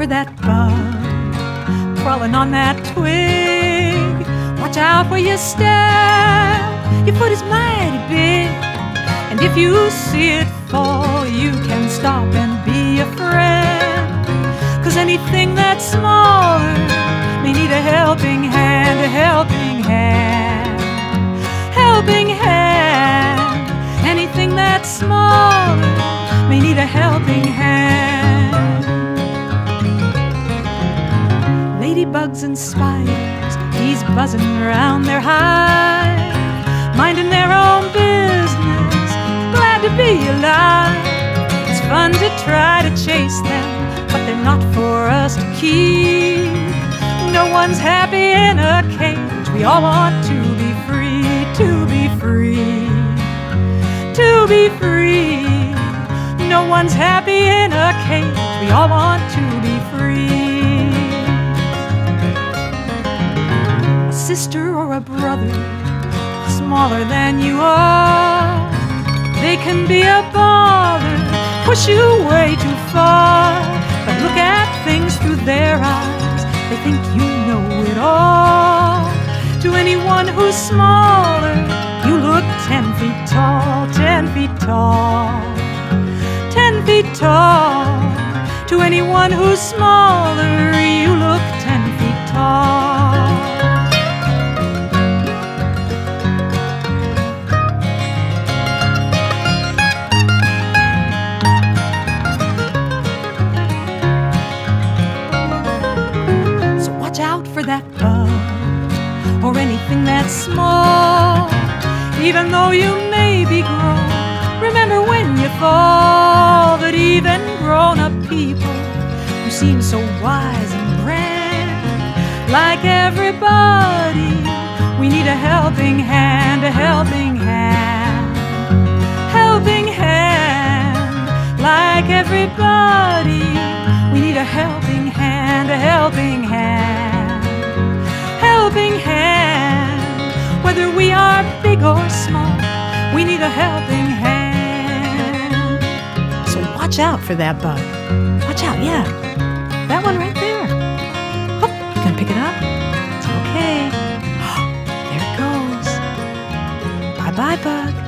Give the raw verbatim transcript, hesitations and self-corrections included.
for that bug crawling on that twig. Watch out where you step, your foot is mighty big. And if you see it fall, you can stop and be a friend. 'Cause anything that's smaller may need a helping hand, a helping hand, helping hand. Anything that's smaller may need a helping hand. Ladybugs and spiders, bees buzzing around their hive, minding their own business, glad to be alive. It's fun to try to chase them, but they're not for us to keep. No one's happy in a cage. We all want to be free, to be free, to be free. No one's happy in a cage. We all want to be free. A sister or a brother, smaller than you are, they can be a bother, push you way too far. But look at things through their eyes, they think you know it all. To anyone who's smaller, you look ten feet tall, ten feet tall, ten feet tall. To anyone who's smaller, you look ten feet tall. For that bug or anything that's small. Even though you may be grown, remember when you fall that even grown-up people who seem so wise and grand, like everybody, we need a helping hand, a helping hand, helping hand. Like everybody, we need a helping hand, a helping hand, helping hand. Whether we are big or small, we need a helping hand. So watch out for that bug. Watch out, yeah. That one right there. Oh, you can pick it up. It's okay. There it goes. Bye-bye, bug.